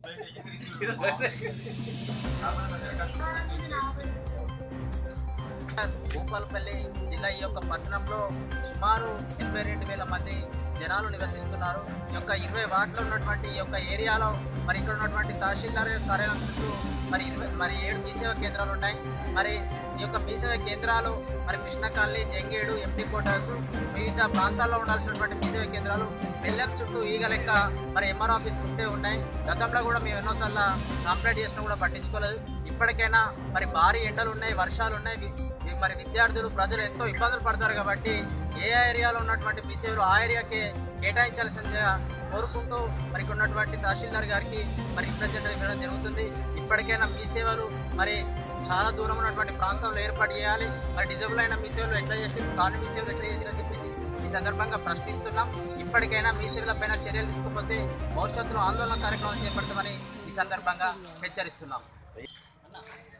భూపాలపల్లి జిల్లా ఈ యొక్క పట్టణంలో సుమారు 82,000 మంది జనాలు నివసిస్తున్నారు. ఈ యొక్క 20 వార్డులో ఉన్నటువంటి ఈ యొక్క ఏరియాలో మరి ఇక్కడ ఉన్నటువంటి తహసీల్దార్ కార్యాలయం చుట్టూ మరి 7 మీసేవ కేంద్రాలు ఉన్నాయి. మరి ఈ యొక్క మీసేవ కేంద్రాలు మరి Krishna colony, Jangedu, MP quarters, వివిధ ప్రాంతాల్లో ఉండాల్సినటువంటి మీసేవ కేంద్రాలు బెల్లం చుట్టూ ఈగ లెక్క మరి ఎంఆర్ ఆఫీస్ చుట్టే ఉన్నాయి. గతంలో కూడా మేము ఎన్నోసార్లు కంప్లైంట్ చేసినా కూడా పట్టించుకోలేదు. ఇప్పటికైనా మరి భారీ ఎండలు ఉన్నాయి, వర్షాలు ఉన్నాయి, మరి విద్యార్థులు ప్రజలు ఎంతో ఇబ్బందులు పడతారు కాబట్టి ఏ ఏరియాలో ఉన్నటువంటి మీసేవలు ఆ ఏరియాకే కేటాయించాల్సిందిగా కోరుకుంటూ మరి ఉన్నటువంటి తహసీల్దార్ గారికి మరి రిప్రజెంటేటివ్ ఇవ్వడం జరుగుతుంది. ఇప్పటికైనా మీసేవలు మరి చాలా దూరం ఉన్నటువంటి ప్రాంతంలో ఏర్పాటు చేయాలి. మరి డిజబుల్ అయిన మీసేవలు ఎట్లా చేసి కాని మీసేవలు ఎట్లా చేసిరని చెప్పేసి ఈ సందర్భంగా ప్రశ్నిస్తున్నాం. ఇప్పటికైనా మీసేవల పైన చర్యలు తీసుకోకపోతే భవిష్యత్తులో ఆందోళన కార్యక్రమాలు చేపడతామని ఈ సందర్భంగా హెచ్చరిస్తున్నాం.